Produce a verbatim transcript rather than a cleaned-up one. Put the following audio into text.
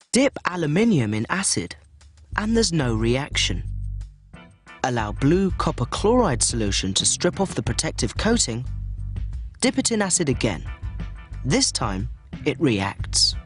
Dip aluminium in acid, and there's no reaction. Allow blue copper chloride solution to strip off the protective coating. Dip it in acid again. This time, it reacts.